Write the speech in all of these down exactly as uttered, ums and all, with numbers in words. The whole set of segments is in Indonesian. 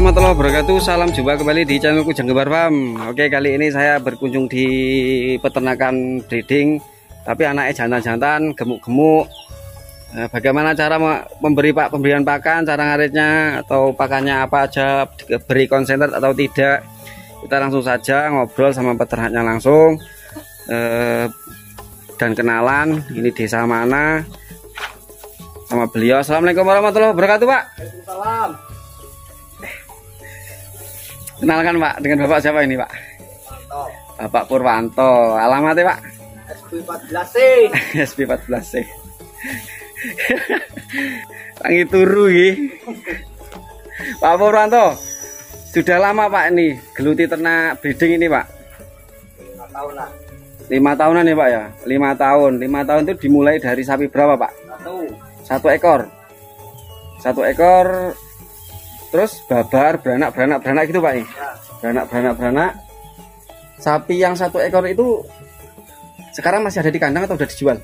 warahmatullahi wabarakatuh. Salam jumpa kembali di channel Kujang Kembar Farm. Oke, kali ini saya berkunjung di peternakan breeding, tapi anaknya jantan-jantan, gemuk-gemuk. Nah, bagaimana cara memberi pak pemberian pakan, cara ngaritnya, atau pakannya apa aja, beri konsentrat atau tidak? Kita langsung saja ngobrol sama peternaknya langsung eh, dan kenalan. Ini desa mana sama beliau. Assalamualaikum warahmatullahi wabarakatuh, Pak. Waalaikumsalam. Kenalkan, Pak, dengan Bapak siapa ini, Pak? Purwanto. Bapak Purwanto. Alamatnya, Pak? S B empat belas C. S B empat belas C. Tangi turu iki. Pak Purwanto, sudah lama Pak ini geluti ternak breeding ini, Pak? lima tahun lah. Lima tahunan ya, Pak ya? Lima tahun. Lima tahun itu dimulai dari sapi berapa, Pak? Satu. Satu ekor. Satu ekor. Terus babar, beranak, beranak, beranak gitu, Pak ya? Beranak, beranak, beranak. Sapi yang satu ekor itu sekarang masih ada di kandang atau udah dijual?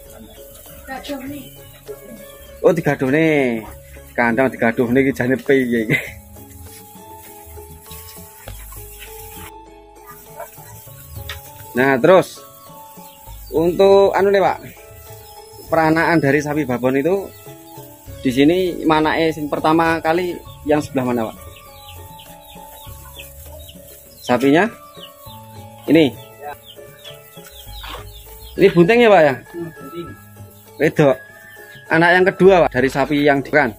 Oh, digaduh nih. Kandang digaduh nih jane piye iki. Nah, terus untuk anu nih, Pak. Peranaan dari sapi babon itu di sini mana eh sing pertama kali yang sebelah mana, Pak? Sapinya? Ini. Ya. Ini bunting ya, Pak ya? Bunting. Wedok. Anak yang kedua, Pak, dari sapi yang dikan.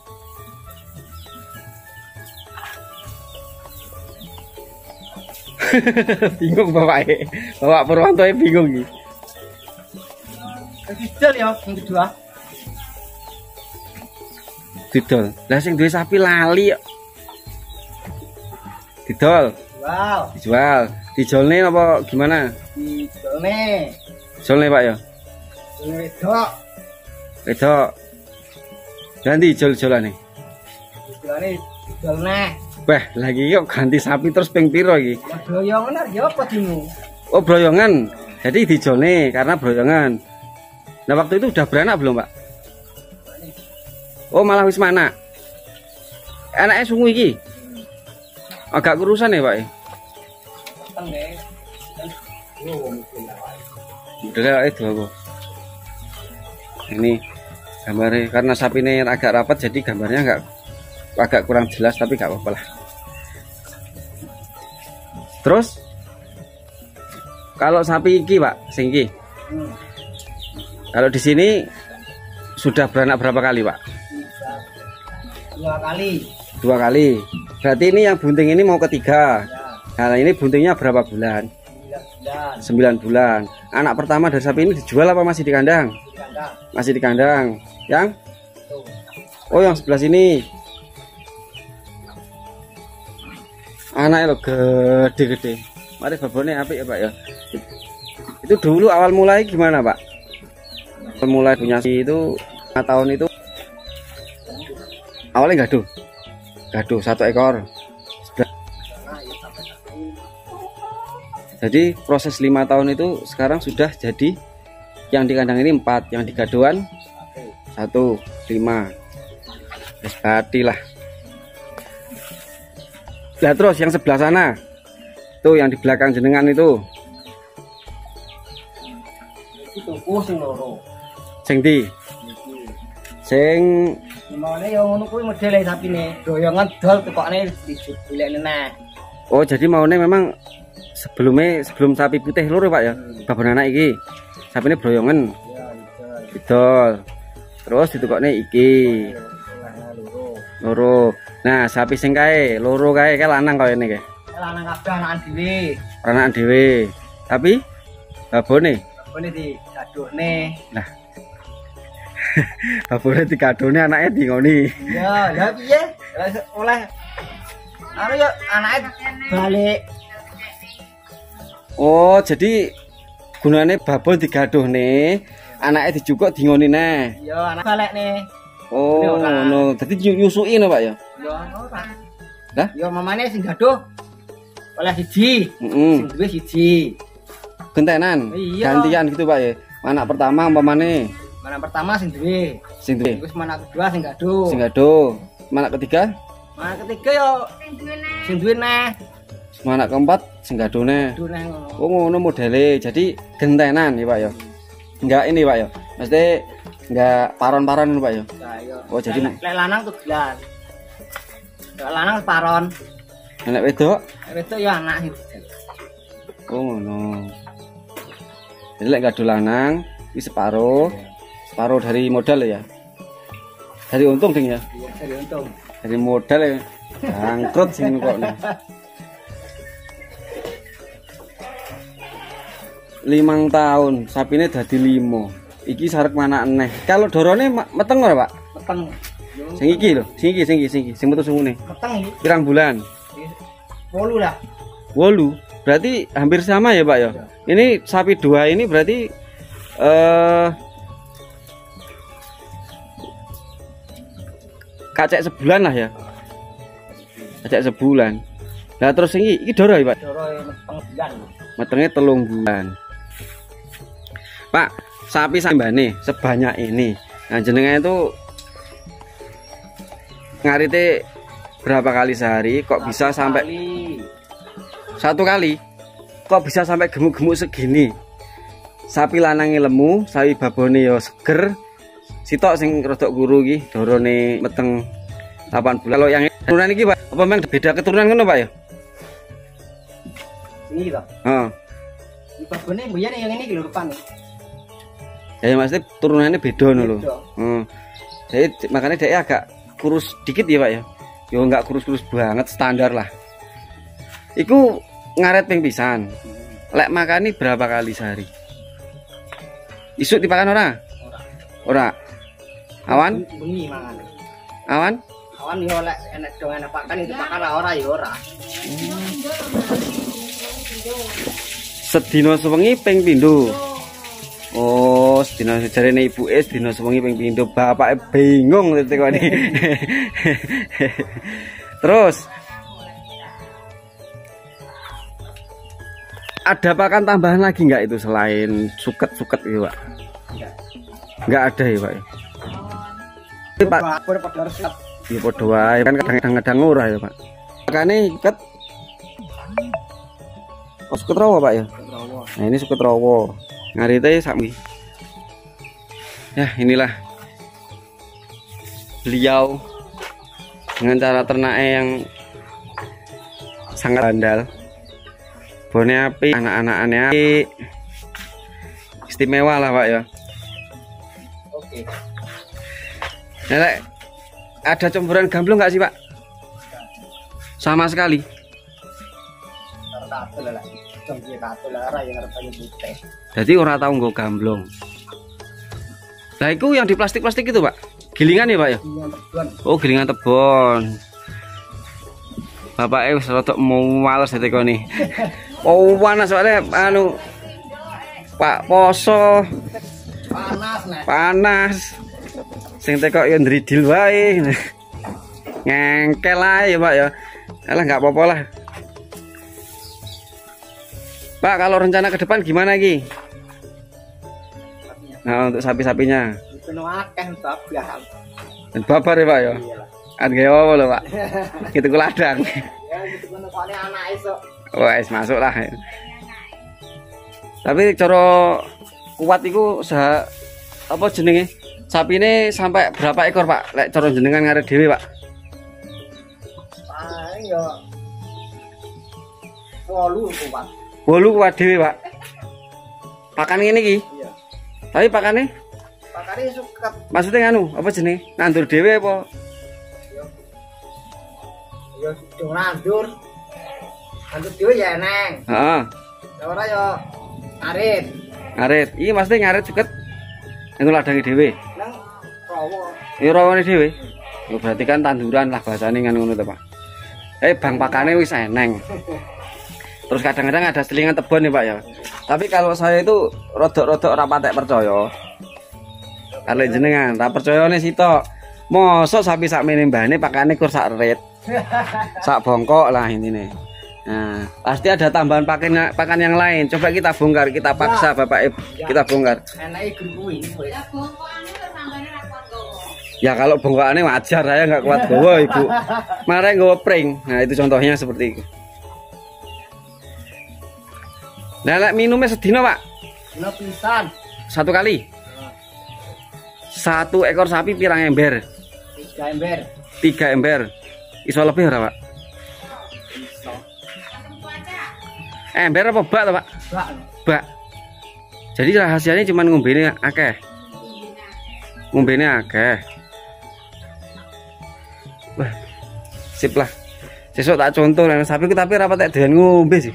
Bingung Bapak. Bapak Purwanto bingung nih. Didol ya yang kedua. Didol. Lah sing duwe sapi lali kok. Didol. Wow. Dijual. Dijolne apa gimana? Didolne. Jolne, Pak ya? Wedok. Wedok. Ganti jol-jolane. Didolne didolne. Wah, lagi yuk ganti sapi terus ping piro iki? Ya broyongan ya apa dimu? Oh, broyongan. Jadi dijolne karena broyongan. Nah, waktu itu udah beranak belum, Pak? Oh, malah wis mana? Anaknya sungu iki. Agak kurusan ya, Pak? Udah itu aku. Ini gambarnya karena sapi ini agak rapat jadi gambarnya agak agak kurang jelas, tapi gak apa-apa lah. Terus kalau sapi iki, Pak, singki. Hmm. Kalau di sini sudah beranak berapa kali, Pak? Dua kali. Dua kali. Berarti ini yang bunting ini mau ketiga. Ya. Nah, ini buntingnya berapa bulan? Sembilan bulan. Anak pertama dari sapi ini dijual apa masih di kandang? Di kandang. Masih di kandang. Yang? Oh, yang sebelah sini. Anaknya lo gede-gede. Mari babonnya apik ya, Pak ya. Itu dulu awal mulai gimana, Pak? Awal mulai punya si itu lima tahun itu awalnya gaduh. Gaduh satu ekor. Jadi proses lima tahun itu sekarang sudah jadi yang di kandang ini empat, yang di gaduhan satu, lima. Wis bati lah. Nah, terus yang sebelah sana tuh yang di belakang jenengan itu itu sing loro. sing di sing gimana ya ngono kuwi modele sapine doyongan dol tekokne dijulekne nah. Oh, jadi maunya memang sebelumnya sebelum sapi putih loro, Pak ya. Hmm. Babon anak iki sapine broyongan. Ya, betul. Terus ditukokne iki loro. Nah, sapi sing kae loro kae kae lanang kaya ini kae. Lanang kabeh anakan dhewe. Anakan dhewe. Tapi babone babone digaduhne. Nah. Babone digaduhne anake dingoni. Ya, lha piye? Oleh anu ya anake balik. Oh, jadi gunane babon digaduhne, anake dijukuk dingoni neh. Ya, anak balik nih. Oh, no. Dadi nyusuki no, Pak ya. Ya ora. Lah? Ya mamane sing gaduh oleh siji. Heeh. Sing duwe siji. Gentenan, iya. Gantian gitu, Pak ya. Anak pertama umpamane. Anak pertama sing duwe. Sing duwe. Terus anak kedua sing gaduh. Sing gaduh. Anak ketiga? Anak ketiga yo sing duwe neh. Anak keempat sing gadone. Duwe ngono. Oh ngono modele. Jadi gentenan ya Pak ya. Enggak ini Pak ya. Mesti enggak paron-paron Pak ya. Nah, iya. Oh jadi lek lanang tugelan. Lek lanang paron. Nek wedok? Lek wedok ya anak itu. Oh ngono. Jadi lek gado lanang iki separuh. Separuh dari modal ya. Dari untung ding ya. Iya, dari untung. Dari modal ya. Bangkrut sing kok. Limang tahun, sapine dadi limo. Iki sarek mana aneh. Kalau dorone meteng ora, Pak? Meteng. Sing iki lho, sing iki, sing iki, sing iki, sing metu sungune. Meteng iki. Pirang bulan? wolu lah. wolu. Berarti hampir sama ya, Pak ya? Ya. Ini sapi dua ini berarti eh kacek sebulan lah ya. Kacek sebulan. Nah terus ini, ini doro ya Pak? Doro meteng bulan. Metengnya telung bulan. Pak, sapi sambane sebanyak ini. Nah jenengan itu ngarite berapa kali sehari? Kok bisa Satu sampai kali. satu kali? Kok bisa sampai gemuk-gemuk segini? Sapi lanangnya lemu, sapi babone yo seger. Sitok sing rodok guru iki, dorone meteng delapan bulan. Kalau yang turunan iki Pak, apa memang beda keturunan ngono Pak ya? Ini toh. Heeh. Iki babone mbiyen yang ini iki lho depan. Ya maksudnya turunannya beda nih loh. Beda. Hmm. Jadi makanya dia agak kurus dikit ya Pak ya. Yo nggak kurus-kurus banget, standar lah. Iku ngaret ping pisan. Lek makani berapa kali sehari? Isuk dipakan ora? Ora. Awan? Bengi mangan. Awan? Awan yo lek enek dong enek pakan itu pakan ora yo ora. Sedina sewengi ping pindho. Oh, sedina jarene ibuke sedina sewengi ping pindho, bapake bingung tekone. Terus ada pakan tambahan lagi nggak itu selain suket-suket gitu Pak? Enggak. Nggak ada ya Pak? Tapi Pak, Bar padha resep. ya padha wae kan kadang-kadang ora ya Pak. Makane iket oh, suket rawa Pak ya? Nah ini suket rawa. Ngarite sami. Ya inilah beliau dengan cara ternaknya yang sangat andal. Bone api, anak-anakannya api. Istimewa lah Pak ya. Oke. Nah, ada campuran gamblong nggak sih Pak? Sama sekali. Tato lah. Cengki tato lah ora yang ngarepane putih. Jadi orang tahu nggak gamblong. Nah itu yang di plastik-plastik itu Pak? Gilingan ya Pak ya? Gilingan tebon. Oh gilingan tebon. Bapak eh rodok mau males ditekoni. Oh panas soalnya anu Pak poso Panas nek. panas. Sing tekok ya ndridil wae. Ngengkel ae Pak ya. Alah nggak apa-apa lah. Pak kalau rencana ke depan gimana Ki? Nah untuk sapi-sapinya. Kena akeh babah. Dan babar ya Pak ya. Iyalah. Kan gaya apa lho Pak? Gitu ku ladang. Ya gitu kene kok anak iso. Wes masuk lah. Tapi cara kuat iku sah apa jenenge? Sapine sampai berapa ekor Pak? Lek cara jenengan ngarep dhewe Pak? Paling yo wolu kuat. Wolu kuat dhewe Pak. Pakan ngene iki. Iya. Tapi pakane Pakane suket. maksudnya nganu apa jenenge? Nandur dhewe apa? Yo yo nandur. Nandur dhewe ya neng. Heeh. Ya ora yo arit. Ngarit. Iki maksudnya ngarit suket nggo ladange dhewe. Nang rawa. Ya rawane dhewe. Ya berarti kan tanduran lah bahasane kan ngono to Pak. Eh bang pakane wis eneng. Terus kadang-kadang ada selingan tebon nih Pak ya. Tapi kalau saya itu rodok-rodok ora patek percaya. Kalau jenengan tak percayane sitok. Mosok sapi sak mene mbane pakane kur sak ret. Sak bongkok lah intine. Nah, pasti ada tambahan pakan pakan yang lain. Coba kita bongkar, kita paksa Bapak Ibu, kita bongkar. Enake guru kuwi wis. Ya kalau bongkaannya wajar, saya nggak kuat bawa ibu. Marah nggak pring. Nah itu contohnya seperti itu. Nah, lek minumnya sedina pak? Dina pisan. Satu kali. Satu ekor sapi pirang ember? Tiga ember. Tiga ember. Iso lebih ora pak? Iso. Ember apa bak toh pak? Bak. Bak. Jadi rahasianya cuma ngombene akeh. Ngombene akeh. Wah, sip lah. Sesuk tak contoh lah sapi ku tapi rapat tak doyan ngombe sih.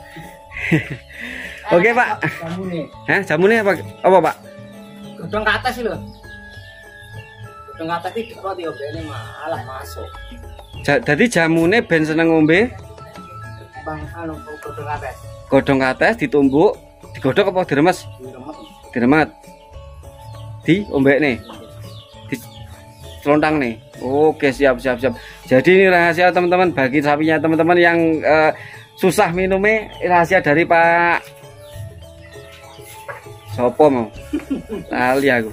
Oke pak. Jamune. Hah, jamune apa? Apa pak? Godhong kates lho. Godhong kates iki kok diobene malah masuk. Ja, jadi jamune ben seneng ngombe. Bang anu godhong kates. Godhong kates ditumbuk, digodhog apa diremes? Diremet. Diremet. Di ombek nih. Di celontang nih. Oke, siap siap siap. Jadi ini rahasia teman-teman bagi sapinya teman-teman yang uh, susah minumnya, rahasia dari Pak Sopo mau. Lali aku.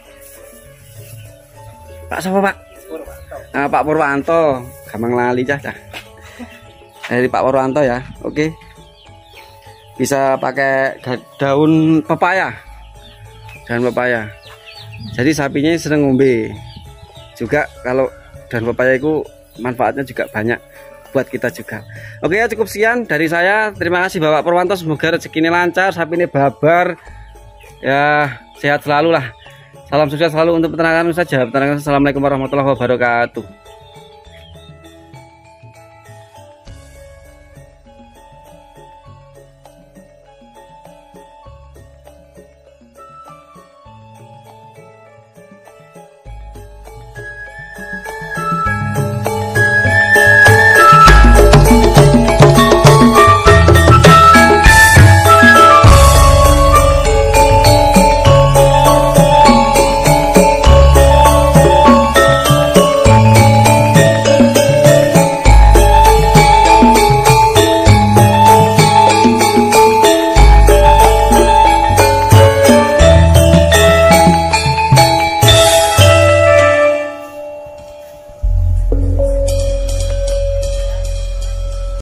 Pak Sopo Pak? Nah, Pak Purwanto. Gampang lali cah cah. Dari Pak Purwanto ya. Oke. Bisa pakai daun pepaya. Daun pepaya. Jadi sapinya seneng ngombe. Juga kalau daun pepaya itu manfaatnya juga banyak buat kita juga. Oke ya, cukup sekian dari saya. Terima kasih Bapak Purwanto, semoga rezekinya lancar, sapi ini babar ya, sehat selalu lah. Salam sukses selalu untuk peternakan saja. Peternakan. Assalamualaikum warahmatullahi wabarakatuh.